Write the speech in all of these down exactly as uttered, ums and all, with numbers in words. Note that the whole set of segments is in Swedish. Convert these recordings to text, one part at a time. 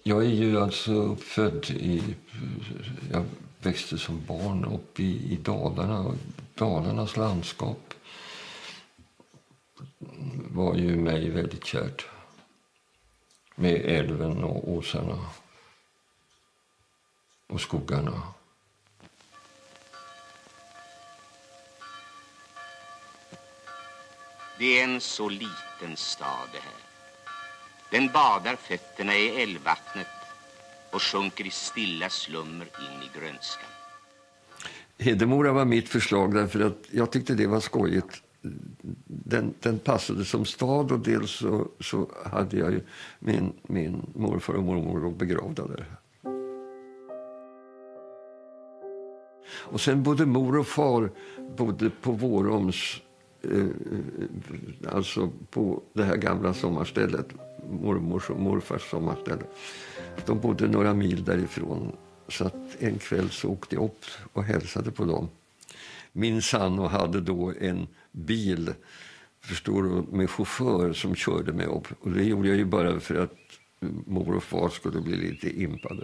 Jag är ju alltså uppfödd i... Jag växte som barn upp i, i Dalarna. Dalarnas landskap var ju mig väldigt kärt. Med älven och åsarna. Och skogarna. Det är en så liten stad det här. Den badar fötterna i älvvattnet och sjunker i stilla slummer in i grönskan. Hedemora var mitt förslag därför att jag tyckte det var skojigt. Den, den passade som stad och dels så, så hade jag ju min, min morfar och mormor begravda där. Och sen både mor och far bodde på Våroms, eh, alltså på det här gamla sommarstället, mormors och morfars sommarställe. De bodde några mil därifrån, så att en kväll så åkte jag upp och hälsade på dem. Min sanno hade då en bil, förstår du, med chaufför som körde mig upp. Och det gjorde jag ju bara för att mor och far skulle bli lite impade.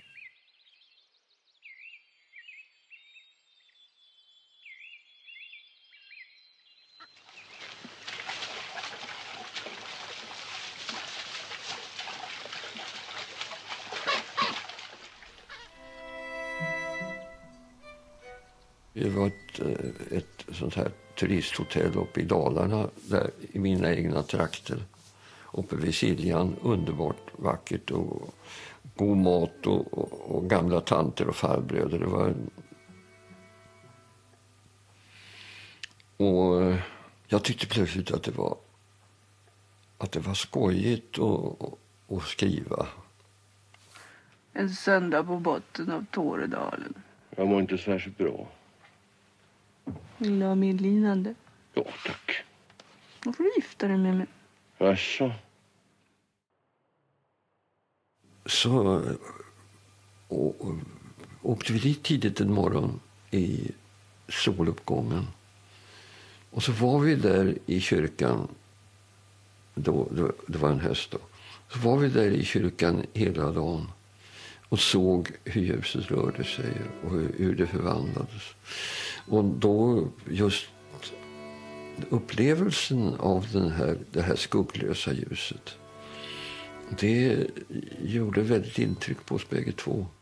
Det var ett, ett sånt här turisthotell uppe i Dalarna, där i mina egna trakter. Uppe vid Siljan, underbart vackert och god mat och, och, och gamla tanter och farbröder. Det var... Och jag tyckte plötsligt att det var, att det var skojigt att, att skriva. En söndag på botten av Tåredalen. Jag mår inte särskilt bra. Vill du ha medlinande? Ja, tack. Då får du gifta dig med mig. Jaså? Så och, och, åkte vi dit tidigt en morgon i soluppgången. Och så var vi där i kyrkan, då, då, det var en höst då. Så var vi där i kyrkan hela dagen och såg hur ljuset rörde sig och hur, hur det förvandlades. Och då just upplevelsen av den här, det här skugglösa ljuset, det gjorde väldigt intryck på oss bägge två.